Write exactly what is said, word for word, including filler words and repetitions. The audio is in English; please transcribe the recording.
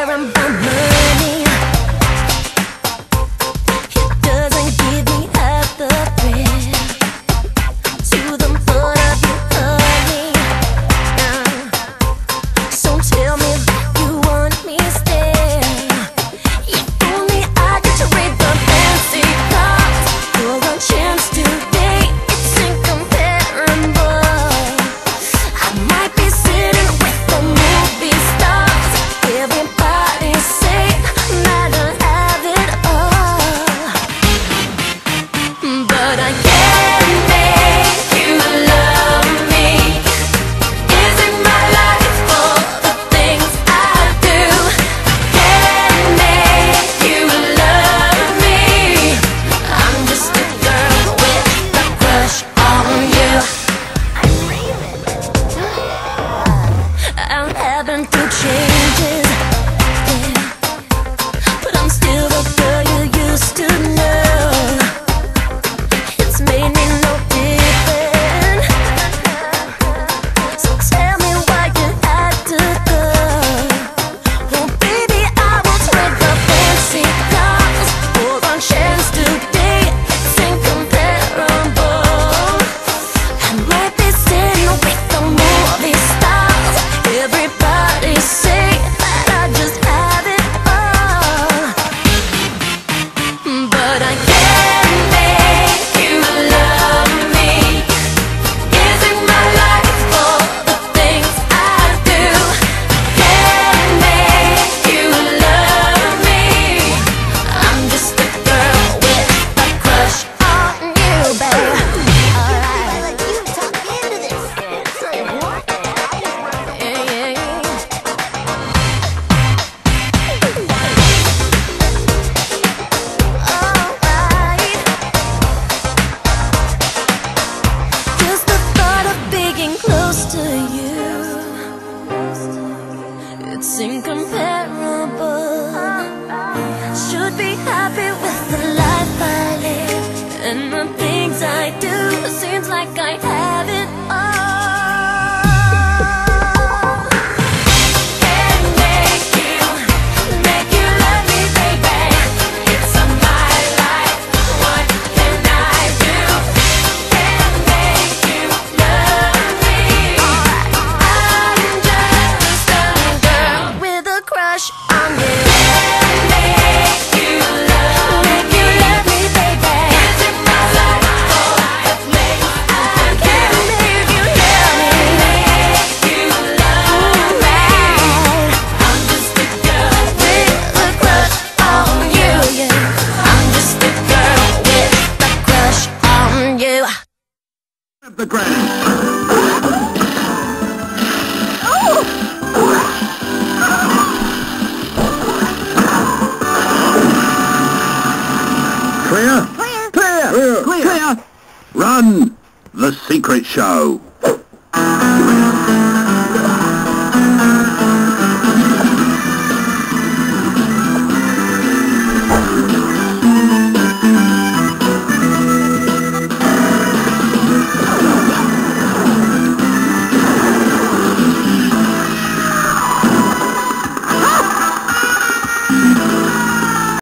caring about money. It doesn't give me half the thrill to the thought of you, honey. Now, so tell me that you want me still. If only I get to read the fancy cards for a chance to date. It's incomparable. I might be sitting with the movie stars. Everybody say that I have it all, but I can't make you love me. Isn't my life for the things I do? Can't make you love me. I'm just a girl with a crush on you. I'm having to changes, yeah, but I'm still the girl you used to know. It's made me no different. So tell me why you had to go. Oh baby, I will trade the fancy cars for a chance to date. It's incomparable. I might be sitting with the movie stars. Everybody say that I just have it all, but I can't make you love me. Isn't my life for the things I do? Can't make you love me. I'm just a girl with a crush on you, babe. Alright. You talk into this. Say what? Yeah, yeah, yeah. Alright. Just the thought of being close to you, it's incomparable. Should be happy with the life I live and the things I do. Seems like I have it all. Can't make you, make you love me, baby. It's on my life. What can I do? Can't make you love me. I'm just a girl with a crush on you. Can't make you love, make you love me, baby. Isn't my life for the things I can't make you love me. Make you love me. I'm just a girl with a crush on you. Yeah, I'm just a girl with a crush on you. The ground. Clear? Clear! Clear! Clear! Clear! Run! The secret show.